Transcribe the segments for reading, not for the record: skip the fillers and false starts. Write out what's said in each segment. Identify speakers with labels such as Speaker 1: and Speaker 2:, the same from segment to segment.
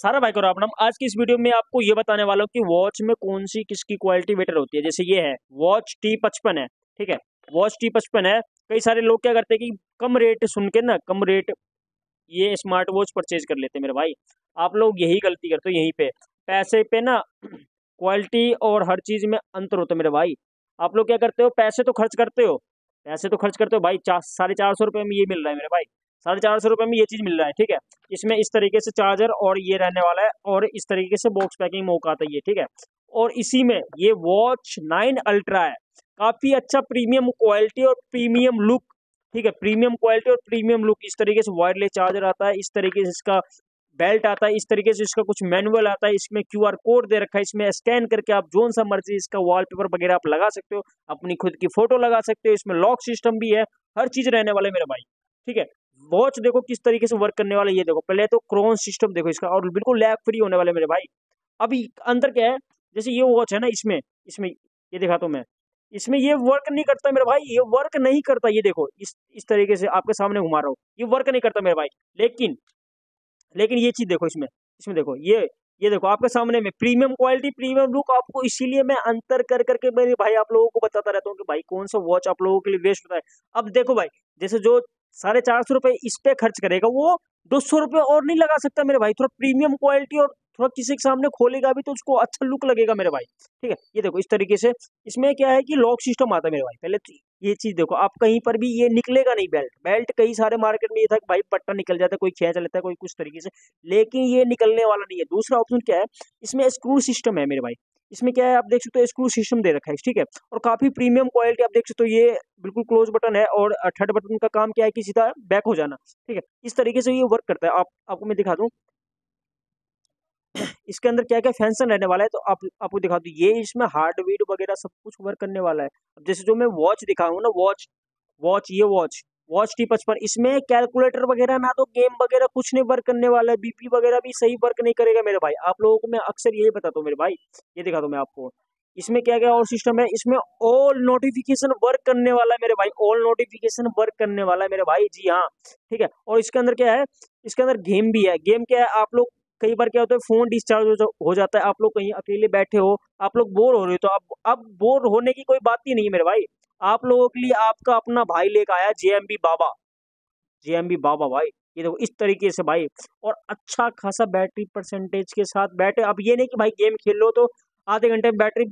Speaker 1: सारा भाई को राम राम। आज की इस वीडियो में आपको ये बताने वाला हूँ कि वॉच में कौन सी किसकी क्वालिटी बेटर होती है। जैसे ये है वॉच T55 है, ठीक है। वॉच T55 है। कई सारे लोग क्या करते हैं कि कम रेट सुन के ना, कम रेट ये स्मार्ट वॉच परचेज कर लेते हैं मेरे भाई। आप लोग यही गलती करते हो, यहीं पे पैसे पे ना क्वालिटी और हर चीज में अंतर होता है मेरे भाई। आप लोग क्या करते हो, पैसे तो खर्च करते हो, पैसे तो खर्च करते हो भाई। 450 रुपये में ये मिल रहा है मेरे भाई, 450 रुपये में ये चीज मिल रहा है, ठीक है। इसमें इस तरीके से चार्जर और ये रहने वाला है, और इस तरीके से बॉक्स पैकिंग मौका आता है ये, ठीक है। और इसी में ये वॉच 9 अल्ट्रा है। काफी अच्छा प्रीमियम क्वालिटी और प्रीमियम लुक, ठीक है। प्रीमियम क्वालिटी और प्रीमियम लुक, इस तरीके से वायरलेस चार्जर आता है, इस तरीके से इसका बेल्ट आता है, इस तरीके से इसका कुछ मैनुअल आता है, इसमें QR कोड दे रखा है, इसमें स्कैन करके आप जोन सा मर्जी इसका वॉलपेपर वगैरह आप लगा सकते हो, अपनी खुद की फोटो लगा सकते हो। इसमें लॉक सिस्टम भी है, हर चीज रहने वाला है मेरे भाई, ठीक है। वॉच देखो किस तरीके से वर्क करने वाला है, ये देखो पहले तो क्रोन सिस्टम देखो इसका, और बिल्कुल लैग फ्री होने वाले मेरे भाई। अभी अंदर क्या है, जैसे ये वॉच है ना, इसमें इसमें ये दिखाता हूँ मैं, इसमें ये वर्क नहीं करता मेरे भाई, ये वर्क नहीं करता। ये देखो इस तरीके से आपके सामने घुमा रहा हूँ, ये वर्क नहीं करता मेरे भाई। लेकिन लेकिन ये चीज देखो इसमें, इसमें देखो ये देखो आपके सामने में प्रीमियम क्वालिटी प्रीमियम लुक। आपको इसीलिए मैं अंतर कर करके मेरे भाई आप लोगों को बताता रहता हूँ कि भाई कौन सा वॉच आप लोगों के लिए बेस्ट होता है। अब देखो भाई, जैसे जो 450 रुपये इस पे खर्च करेगा वो 200 रुपये और नहीं लगा सकता मेरे भाई। थोड़ा प्रीमियम क्वालिटी और थोड़ा किसी के सामने खोलेगा भी तो उसको अच्छा लुक लगेगा मेरे भाई, ठीक है। ये देखो इस तरीके से इसमें क्या है कि लॉक सिस्टम आता है मेरे भाई। पहले तो ये चीज देखो, आप कहीं पर भी ये निकलेगा नहीं बेल्ट, बेल्ट कई सारे मार्केट में ये था कि भाई पट्टा निकल जाता है, कोई खींच लेता है कोई कुछ तरीके से, लेकिन ये निकलने वाला नहीं है। दूसरा ऑप्शन क्या है, इसमें स्क्रू सिस्टम है मेरे भाई। इसमें क्या है आप देख सकते हो, स्क्रू सिस्टम दे रखा है, ठीक है। और काफी प्रीमियम क्वालिटी आप देख सकते हो, ये बिल्कुल क्लोज बटन है, और थर्ड बटन का काम क्या है कि सीधा बैक हो जाना, ठीक है। इस तरीके से ये वर्क करता है। आपको मैं दिखा दूं इसके अंदर क्या क्या फंक्शन रहने वाला है, तो आपको दिखा दूं। ये इसमें हार्डवेयर वगैरह सब कुछ वर्क करने वाला है। अब जैसे जो मैं वॉच दिखाऊंगा ना, वॉच वॉच ये वॉच वॉच T55, इसमें कैलकुलेटर वगैरह ना तो गेम वगैरह कुछ नहीं वर्क करने वाला है, बीपी वगैरह भी सही वर्क नहीं करेगा मेरे भाई। आप लोगों को मैं अक्सर यही बताता हूँ मेरे भाई। ये दिखा दूं मैं आपको, इसमें क्या क्या और सिस्टम है। इसमें ऑल नोटिफिकेशन वर्क करने वाला है मेरे भाई, ऑल नोटिफिकेशन वर्क करने वाला है मेरे भाई, जी हाँ, ठीक है। और इसके अंदर क्या है, इसके अंदर गेम भी है। गेम क्या है, आप लोग कई बार क्या होता है फोन डिस्चार्ज हो जाता है, आप लोग कहीं अकेले बैठे हो, आप लोग बोर हो रहे हो, तो अब बोर होने की कोई बात ही नहीं है मेरे भाई। आप लोगों के लिए आपका अपना भाई लेकर आया JMB बाबा, JMB बाबा भाई। ये देखो इस तरीके से भाई, और अच्छा खासा बैटरी परसेंटेज के साथ बैठे। अब ये नहीं कि भाई गेम खेल लो तो आधे घंटे में बैटरी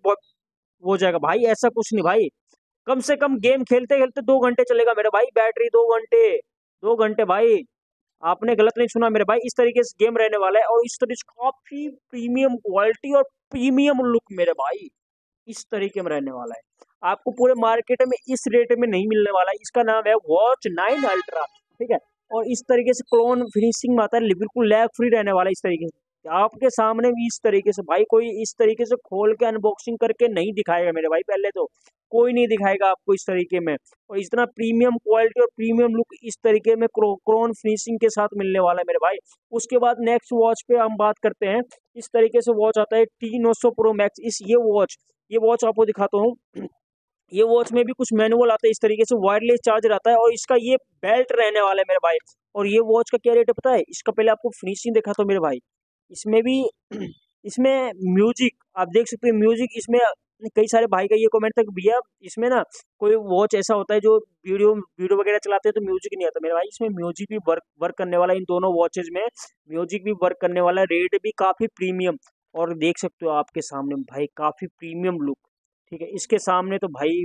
Speaker 1: हो जाएगा भाई, ऐसा कुछ नहीं भाई। कम से कम गेम खेलते खेलते 2 घंटे चलेगा मेरे भाई, बैटरी 2 घंटे, 2 घंटे भाई। आपने गलत नहीं सुना मेरे भाई, इस तरीके से गेम रहने वाला है, और इस तरीके से काफी प्रीमियम क्वालिटी और प्रीमियम लुक मेरे भाई, इस तरीके में रहने वाला है। आपको पूरे मार्केट में इस रेट में नहीं मिलने वाला है। इसका नाम है वॉच 9 अल्ट्रा, ठीक है। और इस तरीके से क्लोन फिनिशिंग में आता है, बिल्कुल लैग फ्री रहने वाला है। इस तरीके से आपके सामने भी इस तरीके से भाई, कोई इस तरीके से खोल के अनबॉक्सिंग करके नहीं दिखाएगा मेरे भाई, पहले तो कोई नहीं दिखाएगा आपको इस तरीके में। और इतना प्रीमियम क्वालिटी और प्रीमियम लुक इस तरीके में क्रोन फिनिशिंग के साथ मिलने वाला है मेरे भाई। उसके बाद नेक्स्ट वॉच पे हम बात करते हैं। इस तरीके से वॉच आता है T900 प्रो मैक्स। इस ये वॉच आपको दिखाता हूँ। ये वॉच में भी कुछ मैनुअल आता है, इस तरीके से वायरलेस चार्जर आता है, और इसका ये बेल्ट रहने वाला है मेरे भाई। और ये वॉच का क्या रेट है पता है, इसका पहले आपको फिनिशिंग दिखाता हूँ मेरे भाई। इसमें भी इसमें म्यूजिक आप देख सकते हैं, म्यूजिक इसमें कई सारे भाई का ये कमेंट था कि भैया इसमें ना कोई वॉच ऐसा होता है जो वीडियो वीडियो वगैरह चलाते हैं तो म्यूजिक नहीं आता। मेरे भाई इसमें म्यूजिक भी वर्क वर्क करने वाला है, इन दोनों वॉचेज में म्यूजिक भी वर्क करने वाला है। रेट भी काफी प्रीमियम, और देख सकते हो आपके सामने भाई काफी प्रीमियम लुक, ठीक है। इसके सामने तो भाई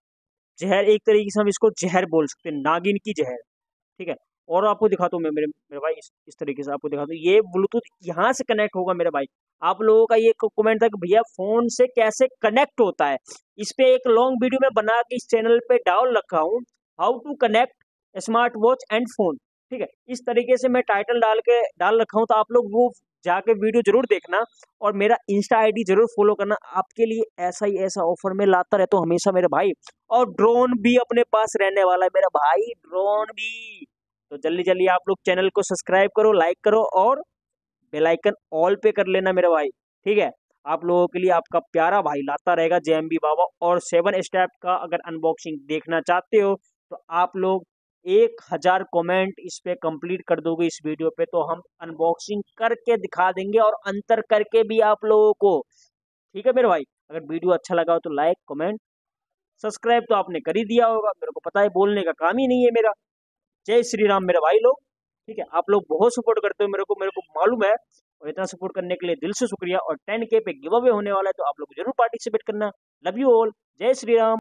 Speaker 1: जहर, एक तरीके से हम इसको जहर बोल सकते हैं, नागिन की जहर, ठीक है। और आपको दिखाता हूँ मैं मेरे मेरे भाई, इस तरीके से आपको दिखाता हूँ। ये ब्लूटूथ यहाँ से कनेक्ट होगा मेरे भाई। आप लोगों का ये कमेंट था कि भैया फोन से कैसे कनेक्ट होता है, इस पे एक लॉन्ग वीडियो में बना के इस चैनल पे डाल रखा हूँ, how to connect smart watch and phone, ठीक है। इस तरीके से मैं टाइटल डाल रखा हूँ, तो आप लोग वो जाके वीडियो जरूर देखना, और मेरा इंस्टा ID जरूर फॉलो करना। आपके लिए ऐसा ही ऐसा ऑफर में लाता रहता हूँ हमेशा मेरे भाई। और ड्रोन भी अपने पास रहने वाला है मेरा भाई, ड्रोन भी। तो जल्दी जल्दी आप लोग चैनल को सब्सक्राइब करो, लाइक करो, और बेल आइकन ऑल पे कर लेना मेरे भाई, ठीक है। आप लोगों के लिए आपका प्यारा भाई लाता रहेगा JMB बाबा। और 7 स्टेप का अगर अनबॉक्सिंग देखना चाहते हो तो आप लोग 1000 कमेंट इस पे कंप्लीट कर दोगे इस वीडियो पे, तो हम अनबॉक्सिंग करके दिखा देंगे और अंतर करके भी आप लोगों को। ठीक है मेरे भाई, अगर वीडियो अच्छा लगा हो तो लाइक कमेंट सब्सक्राइब तो आपने कर ही दिया होगा, मेरे को पता है, बोलने का काम ही नहीं है मेरा। जय श्री राम मेरे भाई लोग। ठीक है, आप लोग बहुत सपोर्ट करते हो मेरे को मालूम है, और इतना सपोर्ट करने के लिए दिल से शुक्रिया। और 10K पे गिव अवे होने वाला है, तो आप लोग जरूर पार्टिसिपेट करना। लव यू ऑल, जय श्री राम।